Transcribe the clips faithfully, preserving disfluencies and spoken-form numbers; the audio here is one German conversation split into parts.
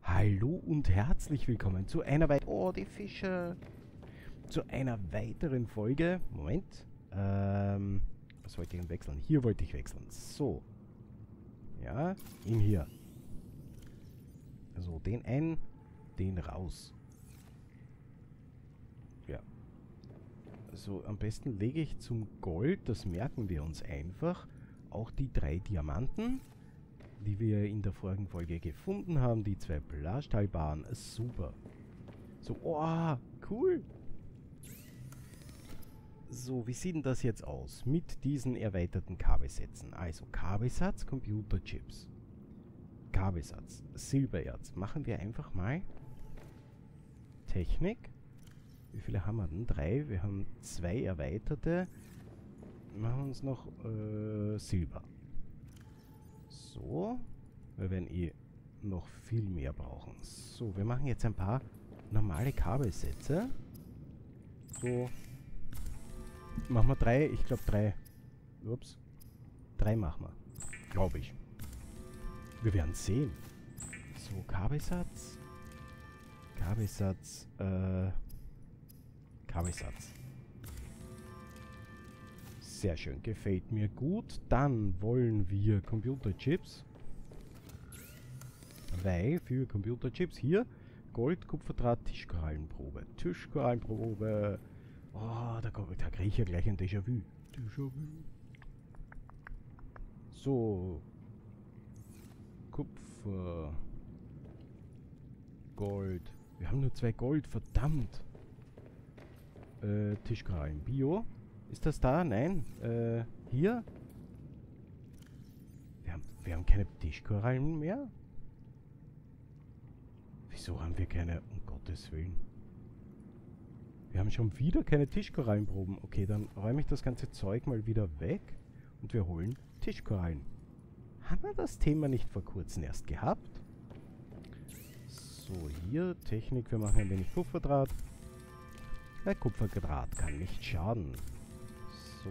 Hallo und herzlich willkommen zu einer weiteren... Oh, die Fische! Zu einer weiteren Folge... Moment. Ähm... Was wollte ich denn wechseln? Hier wollte ich wechseln. So. Ja, ihn hier. So, den ein, den raus. Ja. So, am besten lege ich zum Gold, das merken wir uns einfach, auch die drei Diamanten, die wir in der vorigen Folge gefunden haben, die zwei Blastalbahnen. Super. So, oh, cool. So, wie sieht denn das jetzt aus mit diesen erweiterten Kabelsätzen? Also, Kabelsatz, Computerchips. Kabelsatz, Silbererz. Machen wir einfach mal Technik. Wie viele haben wir denn? Drei. Wir haben zwei erweiterte. Machen wir uns noch äh, Silber. So. Wir werden eh noch viel mehr brauchen. So, wir machen jetzt ein paar normale Kabelsätze. So. Machen wir drei. Ich glaube drei. Ups. Drei machen wir. Glaube ich. Wir werden sehen. So, Kabelsatz. Kabelsatz. Äh. Kabelsatz. Sehr schön. Gefällt mir gut. Dann wollen wir Computerchips. Weil für Computerchips hier Gold, Kupferdraht, Tischkorallenprobe. Tischkorallenprobe. Oh, da, da kriege ich ja gleich ein Déjà-vu. Déjà-vu. So. Kupfer. Gold. Wir haben nur zwei Gold, verdammt. Äh, Tischkorallen. Bio. Ist das da? Nein. Äh, hier? Wir haben, wir haben keine Tischkorallen mehr? Wieso haben wir keine? Um Gottes Willen. Wir haben schon wieder keine Tischkorallenproben. Okay, dann räume ich das ganze Zeug mal wieder weg und wir holen Tischkorallen. Haben wir das Thema nicht vor kurzem erst gehabt? So, hier Technik. Wir machen ein wenig Kupferdraht. Weil Kupferdraht kann nicht schaden. So.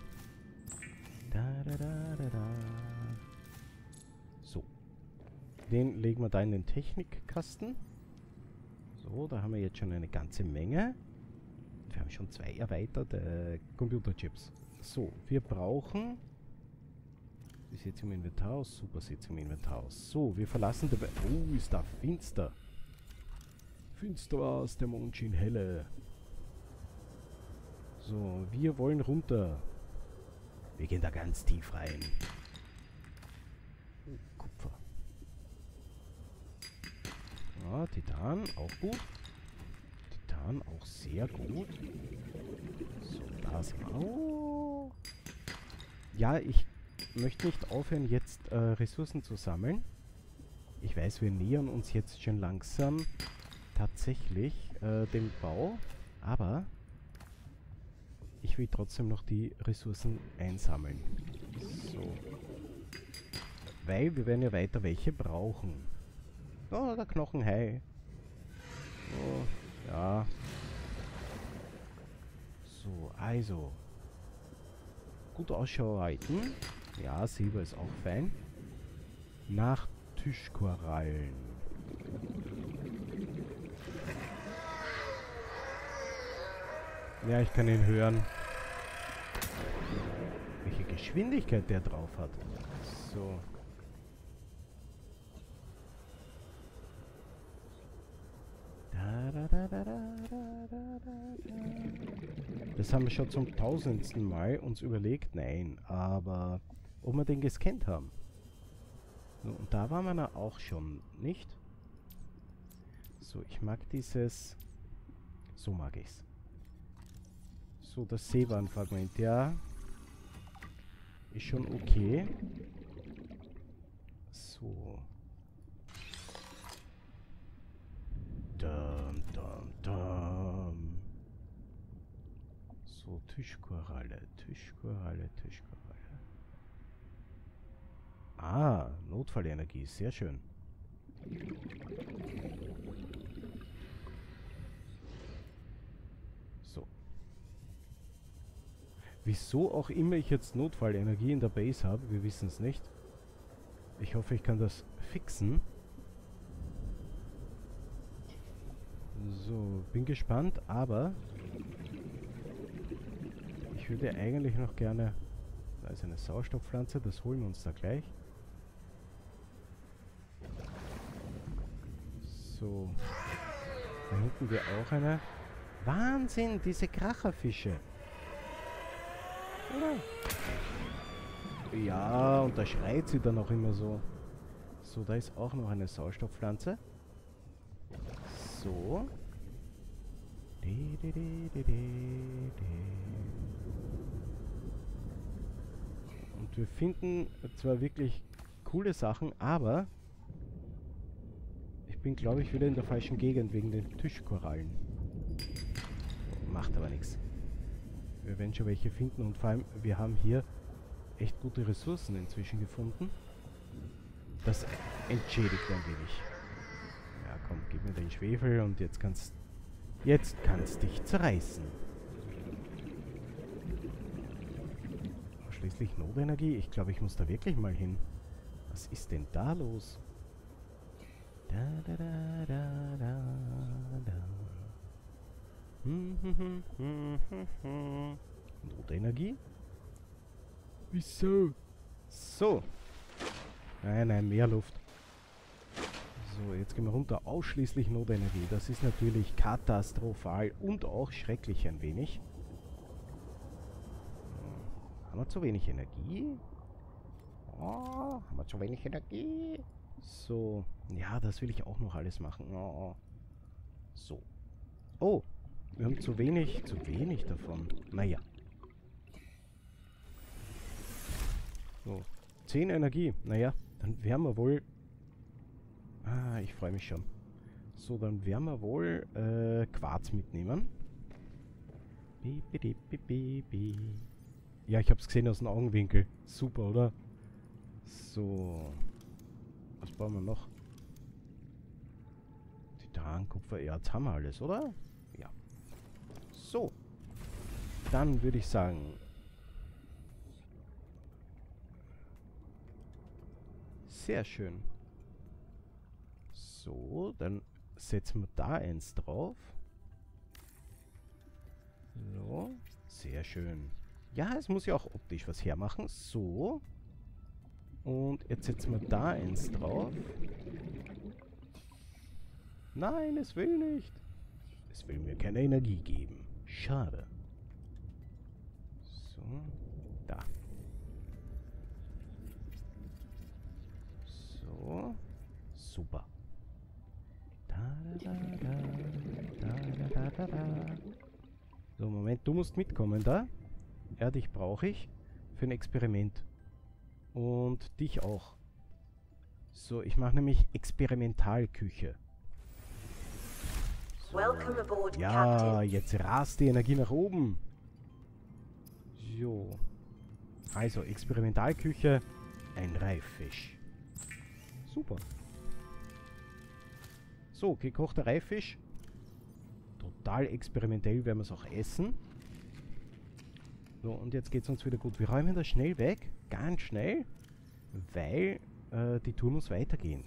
Da, da, da, da, da. So. Den legen wir da in den Technikkasten. So, da haben wir jetzt schon eine ganze Menge. Wir haben schon zwei erweiterte Computerchips. So, wir brauchen... Wie sieht es im Inventar aus? Super sieht es im Inventar aus. So, wir verlassen dabei... Oh, ist da finster. Finster war's, der Mond schien helle. So, wir wollen runter. Wir gehen da ganz tief rein. Oh, Kupfer. Ja, Titan, auch gut. Titan, auch sehr gut. So, da sind wir. Oh. Ja, ich möchte nicht aufhören, jetzt äh, Ressourcen zu sammeln. Ich weiß, wir nähern uns jetzt schon langsam tatsächlich äh, dem Bau. Aber... ich will trotzdem noch die Ressourcen einsammeln. So. Weil wir werden ja weiter welche brauchen. Oh, der Knochenhai. Oh, ja. So, also. Gut Ausschau halten. Ja, Silber ist auch fein. Nach Tischkorallen. Ja, ich kann ihn hören. Welche Geschwindigkeit der drauf hat. So. Da, da, da, da, da, da, da, da. Das haben wir schon zum tausendsten Mal uns überlegt. Nein, aber ob wir den gescannt haben. So, und da waren wir auch schon, nicht? So, ich mag dieses... So mag ich's. So, das Seebahnfragment, ja. Ist schon okay. So. Dum, dum, dum. So, Tischkoralle, Tischkoralle, Tischkoralle. Ah, Notfallenergie, sehr schön. So. Wieso auch immer ich jetzt Notfallenergie in der Base habe, wir wissen es nicht. Ich hoffe, ich kann das fixen. So, bin gespannt, aber ich würde eigentlich noch gerne... Da ist eine Sauerstoffpflanze, das holen wir uns da gleich. So. Da hinten wir auch eine. Wahnsinn, diese Kracherfische. Oder? Ja, und da schreit sie dann auch immer so. So, da ist auch noch eine Sauerstoffpflanze. So. De, de, de, de, de, de. Und wir finden zwar wirklich coole Sachen, aber ich bin, glaube ich, wieder in der falschen Gegend wegen den Tischkorallen. Macht aber nichts. Wir werden schon welche finden und vor allem, wir haben hier echt gute Ressourcen inzwischen gefunden. Das entschädigt ein wenig. Ja, komm, gib mir den Schwefel und jetzt kannst jetzt kannst dich zerreißen. Schließlich Notenergie. Ich glaube, ich muss da wirklich mal hin. Was ist denn da los? Da, da, da, da, da, da. Hm, hm, hm, hm, hm, hm. Notenergie? Wieso? So. Nein, nein, mehr Luft. So, jetzt gehen wir runter. Ausschließlich Notenergie. Das ist natürlich katastrophal und auch schrecklich ein wenig. Haben wir zu wenig Energie? Oh, haben wir zu wenig Energie? So. Ja, das will ich auch noch alles machen. Oh. So. Oh. Wir haben zu wenig, zu wenig davon. Naja. So. zehn Energie. Naja, dann werden wir wohl... Ah, ich freue mich schon. So, dann werden wir wohl äh, Quarz mitnehmen. Bi, bi, bi, bi, bi, bi. Ja, ich habe es gesehen aus dem Augenwinkel. Super, oder? So. Was brauchen wir noch? Titan, Kupfer, Erz, haben wir alles, oder? Ja. So. Dann würde ich sagen... Sehr schön. So, dann setzen wir da eins drauf. So. Sehr schön. Ja, es muss ja auch optisch was hermachen. So. Und jetzt setzen wir da eins drauf. Nein, es will nicht. Es will mir keine Energie geben. Schade. So. Da. So. Super. Da, da, da, da, da, da, da. So, Moment, du musst mitkommen da. Ja, dich brauche ich für ein Experiment. Und dich auch. So, ich mache nämlich Experimentalküche. So. Welcome aboard, Ja, Captain. jetzt rast die Energie nach oben. So. Also, Experimentalküche, ein Reiffisch. Super. So, gekochter Reiffisch. Total experimentell werden wir es auch essen. So, und jetzt geht es uns wieder gut. Wir räumen das schnell weg. Ganz schnell. Weil äh, die Tour muss weitergehen.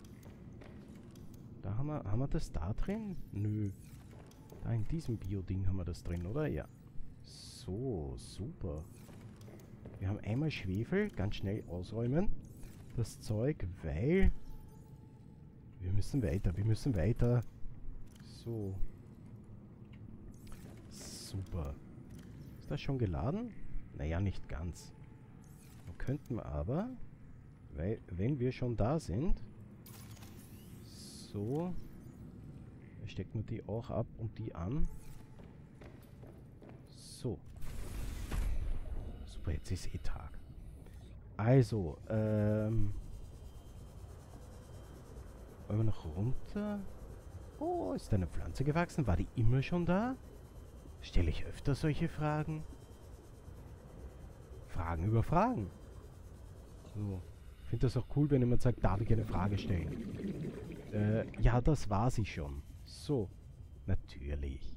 Da haben wir, haben wir das da drin? Nö. Da in diesem Bio-Ding haben wir das drin, oder? Ja. So, super. Wir haben einmal Schwefel. Ganz schnell ausräumen. Das Zeug, weil... Wir müssen weiter, wir müssen weiter. So. Super. Ist das schon geladen? Naja, nicht ganz. Wir könnten aber, weil, wenn wir schon da sind, so, stecken wir die auch ab und die an. So. Super, jetzt ist eh Tag. Also, ähm... wollen wir noch runter? Oh, ist da eine Pflanze gewachsen? War die immer schon da? Stelle ich öfter solche Fragen? Fragen über Fragen. So. Ich finde das auch cool, wenn jemand sagt, darf ich eine Frage stellen? Äh, ja, das war sie schon. So. Natürlich.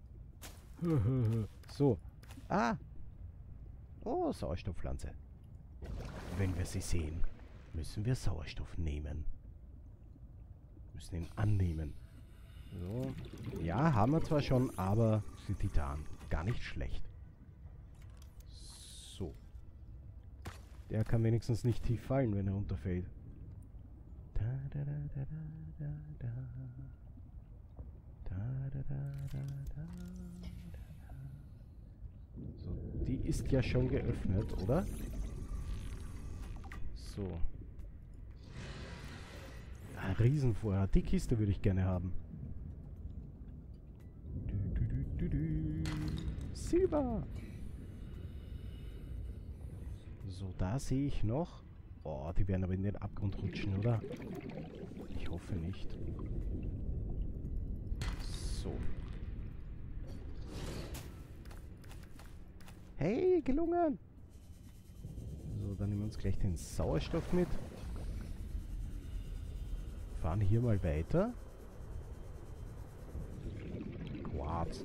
So. Ah. Oh, Sauerstoffpflanze. Wenn wir sie sehen, müssen wir Sauerstoff nehmen. Müssen ihn annehmen. So. Ja, haben wir zwar schon, aber die Titan. Gar nicht schlecht. So. Der kann wenigstens nicht tief fallen, wenn er runterfällt. Da, da, da, da, da, da, da. Da, da, da, da, da, da. So, die ist ja schon geöffnet, oder? So. Ah, Riesenvorrat. Die Kiste würde ich gerne haben. Du, du, du, du, du. Silber! So, da sehe ich noch. Oh, die werden aber in den Abgrund rutschen, oder? Ich hoffe nicht. So. Hey, gelungen! So, dann nehmen wir uns gleich den Sauerstoff mit. Fahren hier mal weiter. Quarz.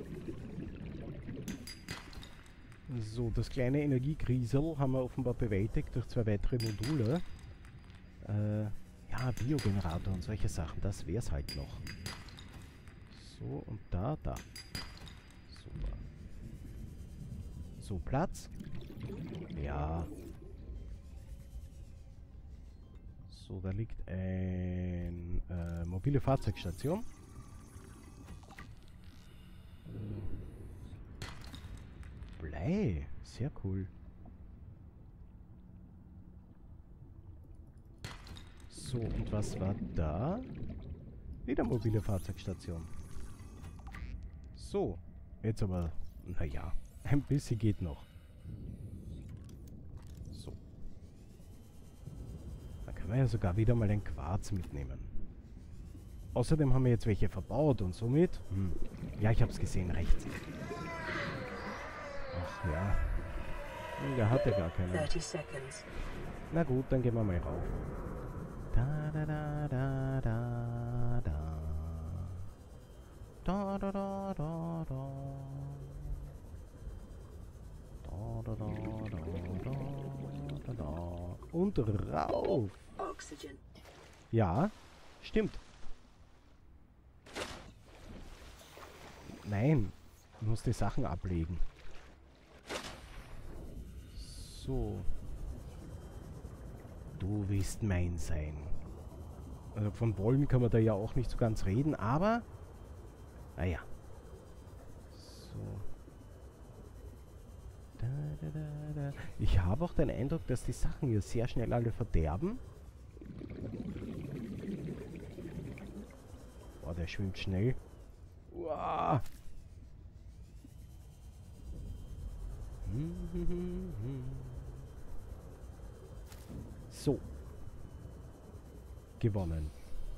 So, das kleine Energiekrisel haben wir offenbar bewältigt durch zwei weitere Module. Äh, ja, Biogenerator und solche Sachen, das wäre es halt noch. So, und da, da. Super. So, Platz. Ja. So, da liegt ein äh, mobile Fahrzeugstation. Blei, sehr cool. So, und was war da? Wieder mobile Fahrzeugstation. So, jetzt aber, naja, ein bisschen geht noch. So. Da können wir ja sogar wieder mal ein Quarz mitnehmen. Außerdem haben wir jetzt welche verbaut und somit... Hm, ja, ich hab's gesehen, rechts. Ach ja. Der hat ja gar keine. Na gut, dann gehen wir mal rauf. Da da da da da da. Da da da da da. Da da da da da da da. Und rauf. Ja, stimmt. Nein, ich muss die Sachen ablegen. So. Du willst mein sein. Also von wollen kann man da ja auch nicht so ganz reden, aber... Naja. So. Da, da, da, da. Ich habe auch den Eindruck, dass die Sachen hier sehr schnell alle verderben. Boah, der schwimmt schnell. Uah. So. Gewonnen.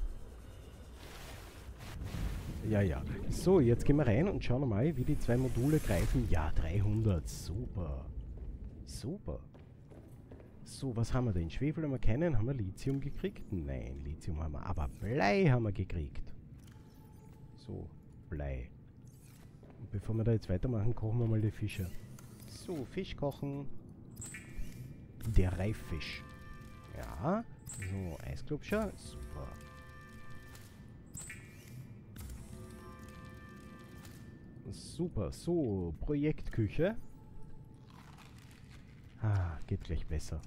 Ja, ja. So, jetzt gehen wir rein und schauen mal, wie die zwei Module greifen. Ja, dreihundert. Super. Super. So, was haben wir denn? Schwefel haben wir keinen. Haben wir Lithium gekriegt? Nein, Lithium haben wir. Aber Blei haben wir gekriegt. So, Blei. Und bevor wir da jetzt weitermachen, kochen wir mal die Fische. So, Fisch kochen. Der Reiffisch. Ja. So, Eisklubscher. Super. Super. So, Projektküche. Ah, geht gleich besser.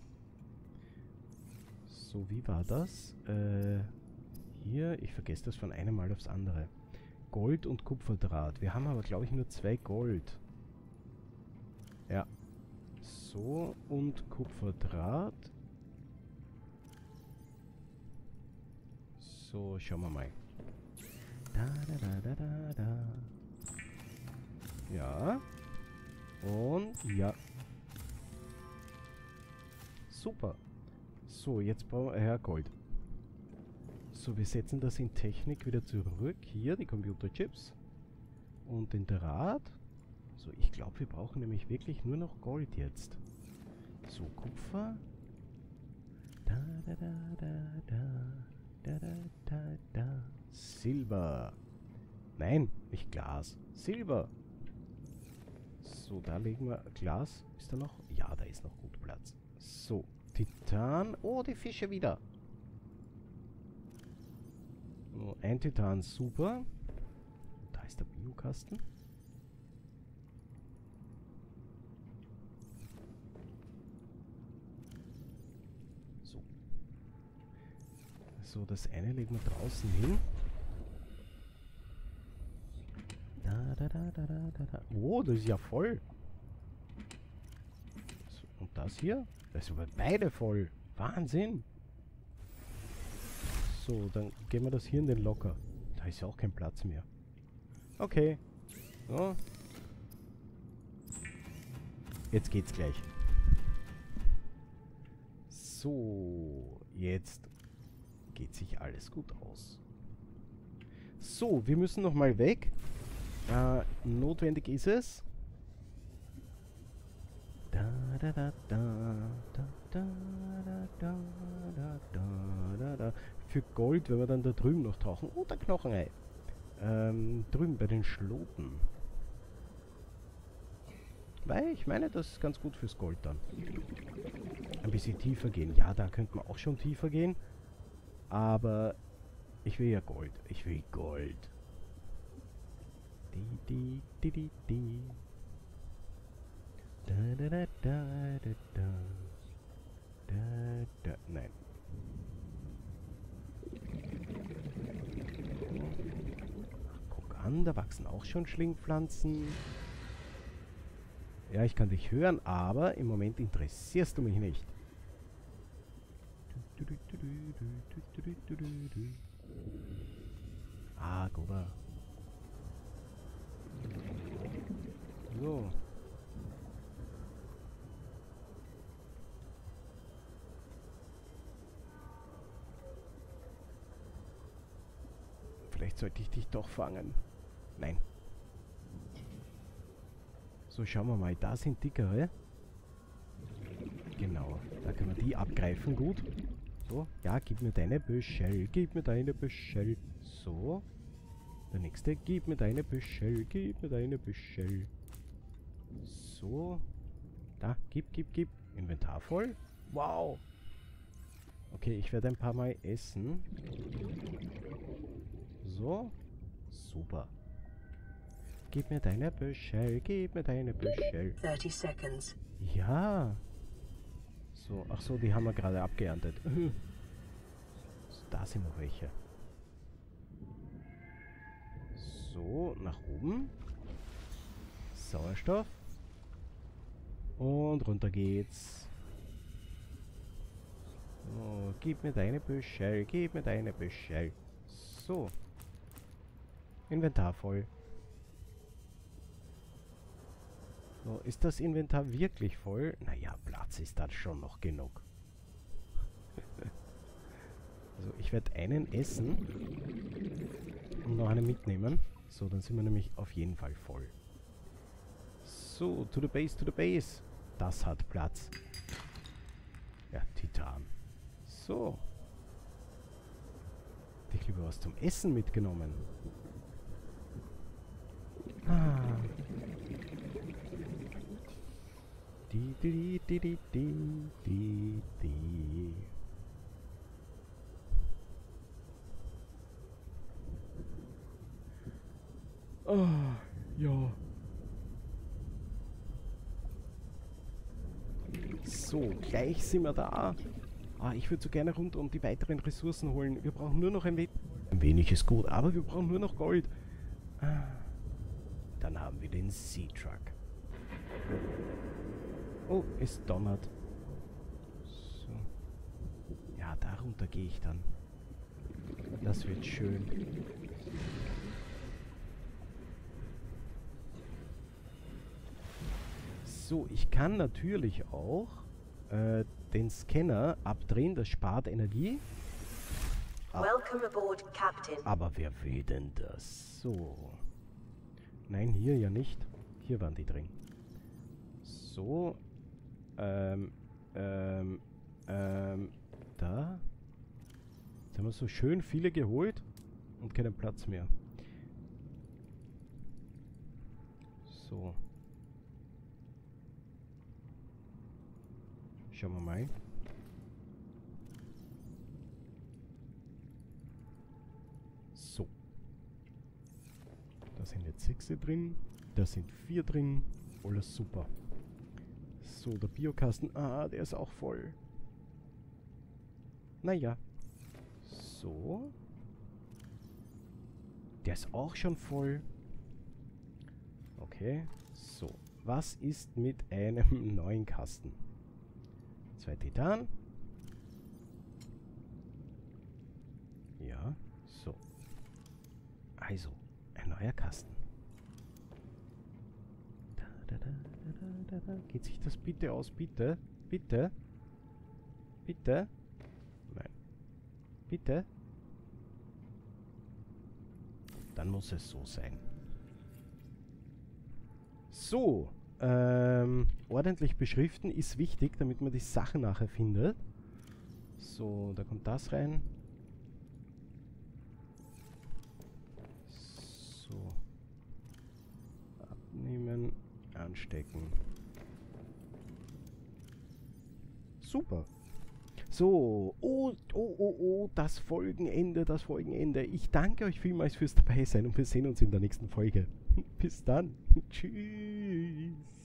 So, wie war das? Äh, hier, ich vergesse das von einem Mal aufs andere. Gold und Kupferdraht. Wir haben aber, glaube ich, nur zwei Gold. Ja. So, und Kupferdraht. So, schauen wir mal. Da, da, da, da, da, da. Ja. Und ja. Super. So, jetzt brauchen wir ja Gold. So, wir setzen das in Technik wieder zurück. Hier, die Computerchips. Und den Draht. So, ich glaube, wir brauchen nämlich wirklich nur noch Gold jetzt. So, Kupfer. Da, da, da, da, da. Da, da, da, da. Silber. Nein, nicht Glas. Silber. So, da legen wir Glas. Ist da noch? Ja, da ist noch gut Platz. So, Titan. Oh, die Fische wieder. So, ein Titan, super. ist der Biokasten. So. So, das eine legen wir draußen hin. Da, da, da, da, da, da, da. Oh, das ist ja voll. So, und das hier? Das ist aber beide voll. Wahnsinn. So, dann gehen wir das hier in den Locker. Da ist ja auch kein Platz mehr. Okay. So. Jetzt geht's gleich. So, jetzt geht sich alles gut aus. So, wir müssen noch mal weg. Äh, notwendig ist es. Da, da, da, da, da, da, da, da, da, da, da, da. Für Gold, wenn wir dann da drüben noch tauchen. Oh, der Knochenei. Ähm, drüben bei den Schloten. Weil ich meine, das ist ganz gut fürs Gold dann. Ein bisschen tiefer gehen. Ja, da könnte man auch schon tiefer gehen. Aber ich will ja Gold. Ich will Gold. Die, die, die, die, die. Da, da, da, da, da, da. Da, da. Nein. Guck an, da wachsen auch schon Schlingpflanzen. Ja, ich kann dich hören, aber im Moment interessierst du mich nicht. Ah, Goba. So. Vielleicht sollte ich dich doch fangen. Nein. So, schauen wir mal. Da sind dickere. Genau. Da können wir die abgreifen. Gut. So. Ja, gib mir deine Büschel. Gib mir deine Büschel. So. Der nächste. Gib mir deine Büschel. Gib mir deine Büschel. So. Da. Gib, gib, gib. Inventar voll. Wow. Okay, ich werde ein paar Mal essen. So. Super. Gib mir deine Büschel, gib mir deine Büschel. thirty seconds. Ja. So, ach so, die haben wir gerade abgeerntet. So, da sind noch welche. So, nach oben. Sauerstoff. Und runter geht's. So, gib mir deine Büschel, gib mir deine Büschel. So. Inventar voll. So, ist das Inventar wirklich voll? Naja, Platz ist da schon noch genug. Also ich werde einen essen und noch einen mitnehmen. So, dann sind wir nämlich auf jeden Fall voll. So, to the base, to the base. Das hat Platz. Ja, Titan. So. Hätte ich lieber was zum Essen mitgenommen. Ah. Die, die, die, die, die, die, die. Ah, ja. So, gleich sind wir da. Ah, ich würde so gerne runter und die weiteren Ressourcen holen. Wir brauchen nur noch ein wenig. Ein wenig ist gut, aber wir brauchen nur noch Gold. Ah. Dann haben wir den Sea-Truck. Oh, es donnert. So. Ja, darunter gehe ich dann. Das wird schön. So, ich kann natürlich auch äh, den Scanner abdrehen. Das spart Energie. Ab Welcome aboard, Captain. Aber wer will denn das? So. Nein, hier ja nicht. Hier waren die drin. So. Ähm, ähm, ähm, da. Jetzt haben wir so schön viele geholt und keinen Platz mehr. So. Schauen wir mal. So. Das sind jetzt sechs drin. Da sind vier drin. Alles super. So, der Biokasten. Ah, der ist auch voll. Naja. So. Der ist auch schon voll. Okay. So. Was ist mit einem neuen Kasten? Zwei Titan. Ja. So. Also, ein neuer Kasten. Da, da, da, da, da, da. Geht sich das bitte aus? Bitte? Bitte? Bitte? Nein. Bitte? Dann muss es so sein. So. Ähm, ordentlich beschriften ist wichtig, damit man die Sachen nachher findet. So, da kommt das rein. So. Abnehmen, anstecken. Super. So, oh, oh, oh, oh, das Folgenende, das Folgenende. Ich danke euch vielmals fürs Dabeisein und wir sehen uns in der nächsten Folge. Bis dann. Tschüss.